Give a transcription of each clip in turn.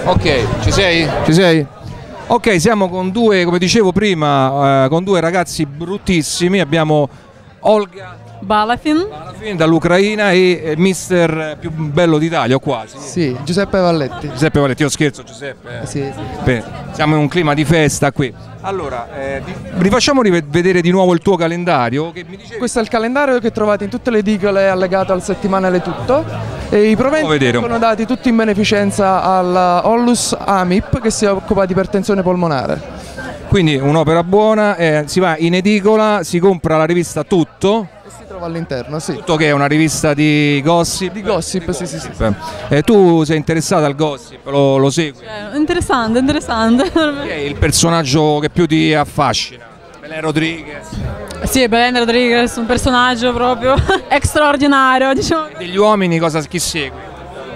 Ok, ci sei? Ci sei? Ok, siamo con due, come dicevo prima, con due ragazzi bruttissimi. Abbiamo Olga Balafin dall'Ucraina e mister più bello d'Italia, o quasi. Sì, Giuseppe Valletti. Giuseppe Valletti, io scherzo Giuseppe. Sì. Beh, siamo in un clima di festa qui. Allora, rifacciamo vedere di nuovo il tuo calendario. Che mi dicevi... Questo è il calendario che trovate in tutte le edicole allegato al settimanale tutto. E i proventi sono dati tutti in beneficenza alla Ollus Amip, che si occupa di ipertensione polmonare. Quindi un'opera buona, si va in edicola, si compra la rivista Tutto. E si trova all'interno, sì. Tutto, che è una rivista di gossip. Di gossip, sì. Tu sei interessata al gossip, lo segui? Interessante. Chi è il personaggio che più ti affascina? Belen Rodriguez? Sì, Belen Rodriguez, un personaggio proprio straordinario, diciamo. E degli uomini chi segui?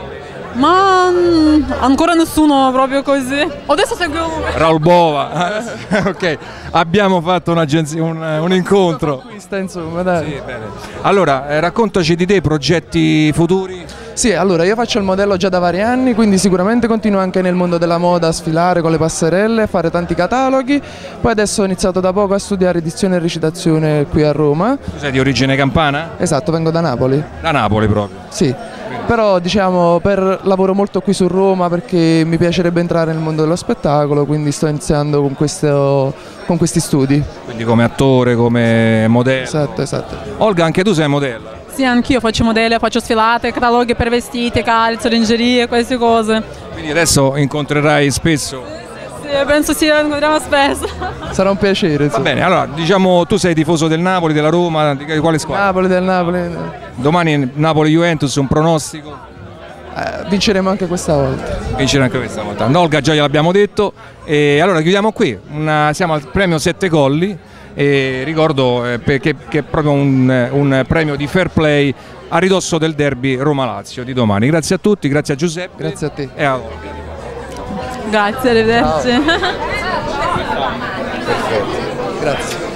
Ma ancora nessuno proprio così. Adesso seguo Raul Bova. Ok, abbiamo fatto un incontro. Insomma, dai. Sì, bene. Allora, raccontaci di te, progetti futuri. Sì, allora io faccio il modello già da vari anni, quindi sicuramente continuo anche nel mondo della moda a sfilare con le passerelle, a fare tanti cataloghi. Poi adesso ho iniziato da poco a studiare edizione e recitazione qui a Roma. Tu sei di origine campana? Esatto, vengo da Napoli. Da Napoli proprio? Sì. Però diciamo lavoro molto qui su Roma perché mi piacerebbe entrare nel mondo dello spettacolo, quindi sto iniziando con questi studi. Quindi come attore, come modello? Esatto. Olga, anche tu sei modella? Sì, anch'io faccio modelli, faccio sfilate, cataloghi per vestiti, calze, lingerie, queste cose. Quindi adesso incontrerai spesso? Sì, penso sì, lo incontriamo spesso. Sarà un piacere. Va bene, allora diciamo tu sei tifoso del Napoli, della Roma, di quale squadra? Del Napoli. Domani Napoli-Juventus, un pronostico? Vinceremo anche questa volta. Vinceremo anche questa volta. Olga già gliel'abbiamo detto. E allora chiudiamo qui, siamo al premio Sette Colli. E ricordo che è proprio un premio di fair play a ridosso del derby Roma-Lazio di domani. Grazie a tutti, grazie a Giuseppe. Grazie a te. E a Olga. Grazie, arrivederci. Perfetto. Grazie.